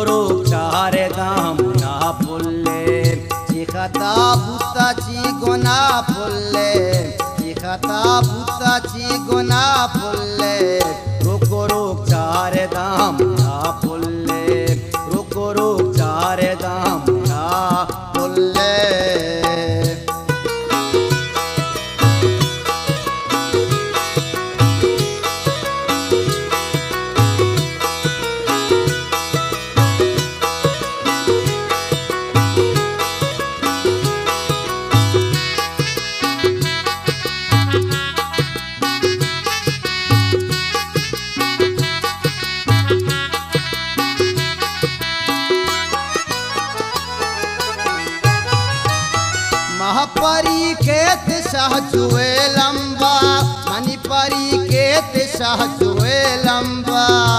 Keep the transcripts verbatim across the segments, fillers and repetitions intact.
रोक चारे दाम ना फुल्ले चिखता बुताची गोना फुल्ले चिखता बुताची गोना फुल्ले रोको रोक चारे दाम ना फुल्ले रोको रोक चारे दाम ना फुल्ले। महापरी केत शाह जुए लंबा मणिपरी केत शाह जुए लंबा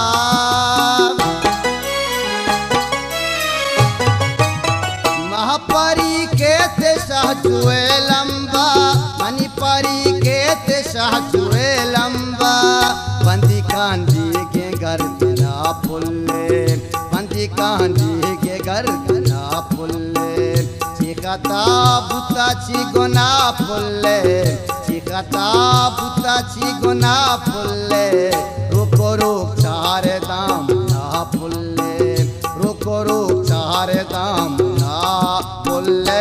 महापरी केत शाह जुए लंबा मणिपरी केत शाह जुए लंबा बंदी कांदी के गर्दना फुल्ले बंदी कांदी के गर्दना फुल्ले चिखता बुताची गोना फुल्ले चिखता बुताची गोना फुल्ले रोको रोक चारे दाम ना फुल्ले रोको रोक चारे दाम ना फुल्ले।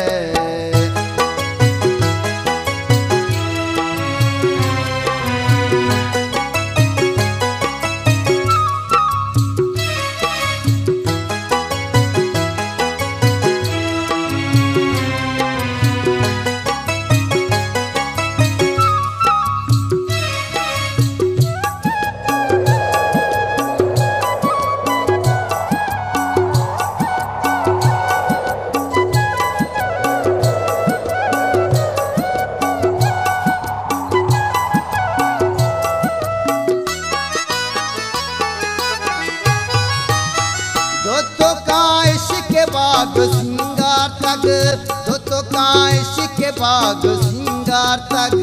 बाग सिंगार तक तो तो काश के बाग सिंगार तक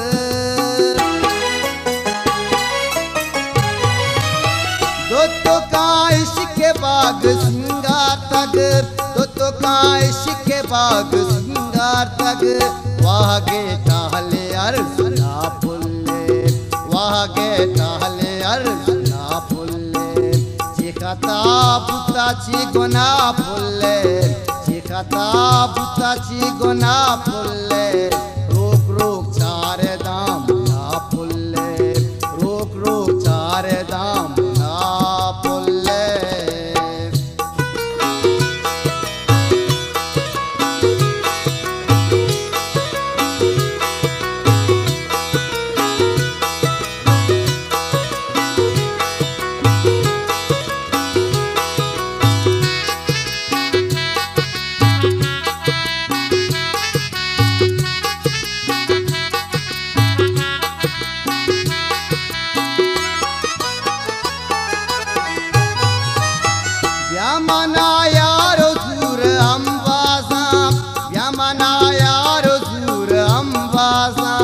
दो तो काश के बाग सिंगार तक दो तो काश के बाग सिंगार तक वाह गे टहले अर्जुना फुल्ले वाह गे टहले अर्जुना फुल्ले चिखता बुताची गोना फुल्ले चिखता बुताची गोना फुल्ले रोक रोक चारे दाम ना फुल्ले रोक रोक चारे दाम ना फुल्ले। व्यामना यारो दूर अम्बासा व्यामना यारो दूर अम्बासा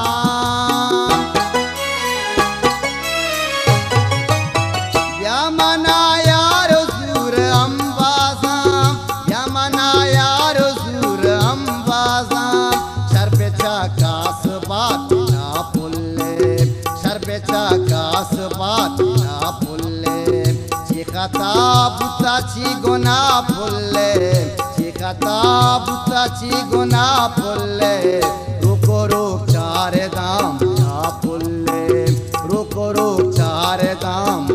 व्यामना यारो दूर अम्बासा व्यामना यारो दूर अम्बासा शर्बे कास बात ना फुल्ले शर्बे कास बात ना फुल्ले चिखता बुताची गोना फुल्ले चिखता बुताची गोना फुल्ले रोको रोक चारे दाम ना फुल्ले रोको रोक चारे दाम